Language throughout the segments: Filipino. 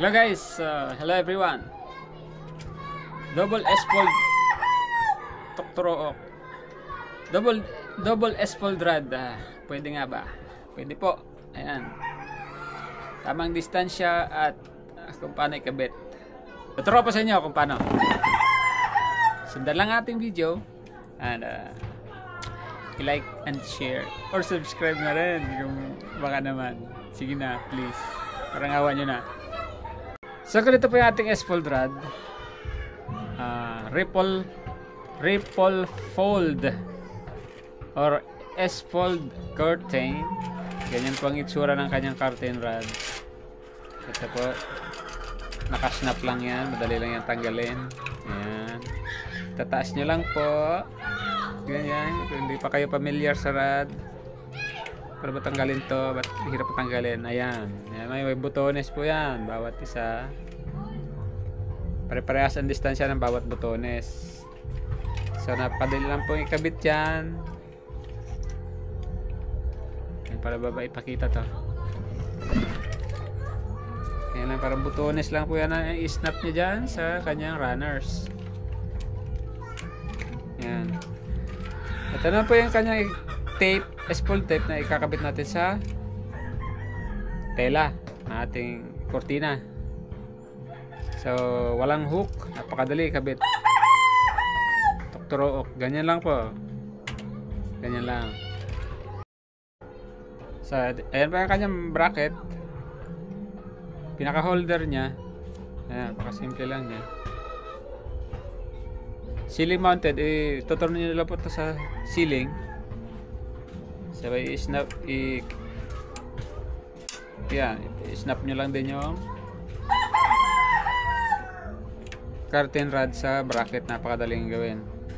Hello guys, hello everyone. Double S-fold Tokturook. Double S-fold rod. Pwede nga ba? Pwede po. Ayan. Tamang distansya at kung paano ikabit. Tuturo po sa inyo kung paano. Sundan lang ating video and i-like and share or subscribe na rin kung baka naman. Sige na, please. Parang awan nyo na. So, ganito po yung ating S-fold rod. Ripple fold or S-fold curtain. Ganyan po ang itsura ng kanyang curtain rod. Ito po, nakasnap lang yan, madali lang yan tanggalin. Ayan, tataas nyo lang po ganyan. Kung hindi pa kayo familiar sa rod, para ba tanggalin to, ba't hirap tanggalin. Ayan, ayan, may butones po yan, bawat isa. Pare-parehas ang distansya ng bawat butones. So napadali lang po ikabit yan. Ayan, para baba ipakita to. Ayan lang, parang butones lang po yan na i-snap nyo dyan sa kanyang runners. Ayan. Ito na po yung kanyang tape, S-fold tape na ikakabit natin sa tela ng ating kortina. So, walang hook. Napakadali ikabit. Tokturook. Ganyan lang po. Ganyan lang. So, ayan pa yung kanyang bracket. Pinaka-holder niya. Ayan, pakasimple lang niya. Ceiling mounted. Tuturo nyo lang po ito sa ceiling. Sabay i-snap. Yan. I-snap nyo lang din yung curtain rod sa bracket. Napakadaling gawin.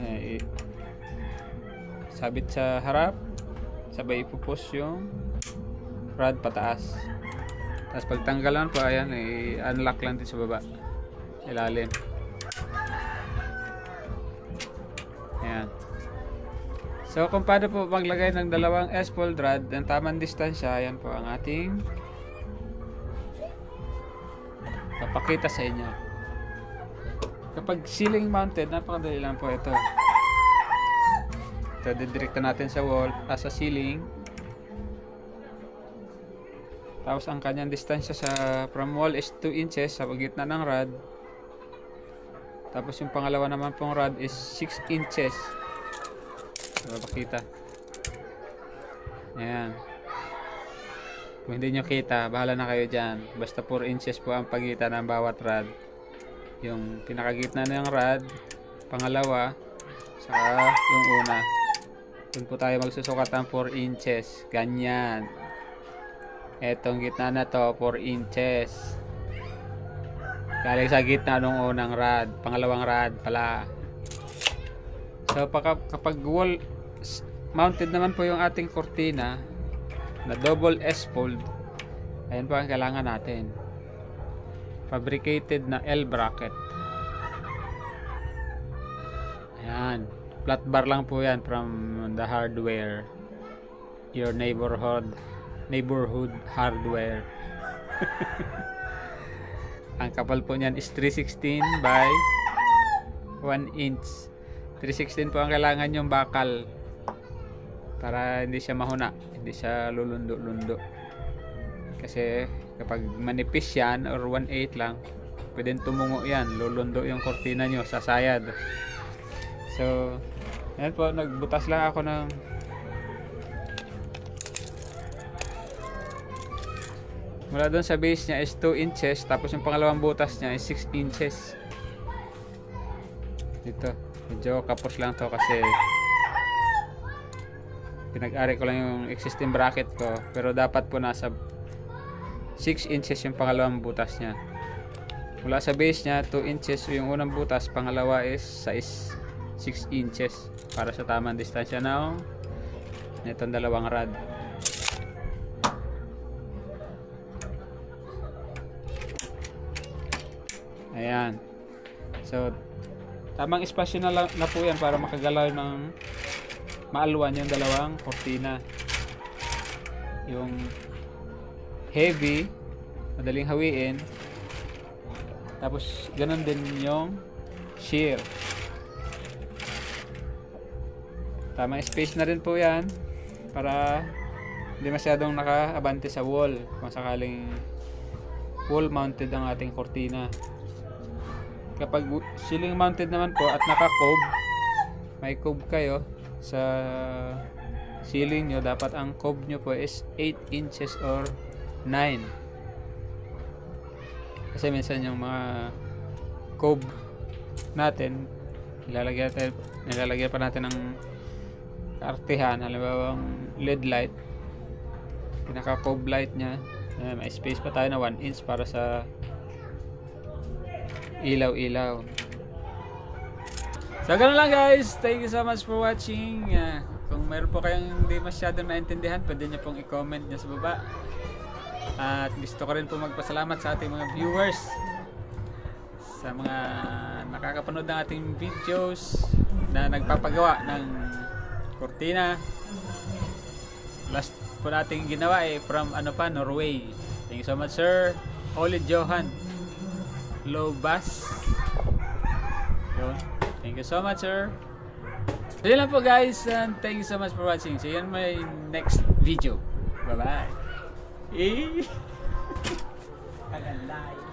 Sabit sa harap. Sabay ipupush yung rod pataas. Tapos pag tanggalan po, ayan, i-unlock lang din sa baba. Ilalim. Ayan. So, kung paano po maglagay ng dalawang S-fold rod ng tamang distansya, ayan po ang ating papakita sa inyo. Kapag ceiling mounted, napakadali lang po ito. Ito, didirekta natin sa wall, sa ceiling. Tapos ang kanyang distansya sa from wall is 2 inches sa gitna ng rod. Tapos yung pangalawa naman pong rod is 6 inches. Mapakita. Ayan. Kung hindi nyo kita, bahala na kayo dyan. Basta 4 inches po ang pagitan ng bawat rod. Yung pinakagitna ng rod, pangalawa, saka yung una. Doon po tayo magsusukat ng 4 inches. Ganyan. Etong gitna na to, 4 inches. Galing sa gitna nung unang rod, pangalawang rod pala. So kapag wall mounted naman po yung ating kortina na double S-fold, ayan po ang kailangan natin. Fabricated na L bracket. Ayan, flat bar lang po yan from the hardware, your neighborhood hardware. Ang kapal po niyan is 316 by 1 inch. 316 po ang kailangan yung bakal para hindi siya mahuna, hindi siya lulundo-lundo. Kasi kapag manipis yan or 1/8 lang, pwedeng tumungo yan, lulundo yung kortina nyo, sasayad. So, yan po, nagbutas lang ako ng mula doon sa base niya is 2 inches. Tapos yung pangalawang butas niya is 6 inches. Dito, medyo kapos lang to kasi pinag-ari ko lang yung existing bracket ko. Pero dapat po nasa 6 inches yung pangalawang butas niya. Mula sa base niya 2 inches yung unang butas, pangalawa is 6 inches para sa tamang distansya ng itong dalawang rod. Ayan. So, tamang espasyo na po yan para makagalaw ng maalwan yung dalawang kortina. Yung heavy, madaling hawiin, Tapos ganun din yung shear. Tamang space na rin po yan para hindi masyadong nakaabante sa wall kung sakaling wall mounted ang ating kortina. Kapag ceiling mounted naman po at naka-cob, may cob kayo sa ceiling nyo, dapat ang cob nyo po is 8 inches or 9. Kasi minsan yung mga cob natin nilalagyan pa natin ng artehan, halimbawa LED light, pinaka cob light nya, may space pa tayo na 1 inch para sa ilaw-ilaw. So ganun lang guys, thank you so much for watching. Kung meron po kayong hindi masyadong naintindihan, pwede nyo pong i-comment nyo sa baba. At gusto ko rin po magpasalamat sa ating mga viewers, sa mga nakakapanood ng ating videos na nagpapagawa ng kortina. Last po natin ginawa from Norway. Thank you so much sir Ole Johan Lobas. Yun. Thank you so much sir. So yun lang po guys, and thank you so much for watching. See you in my next video. Bye bye.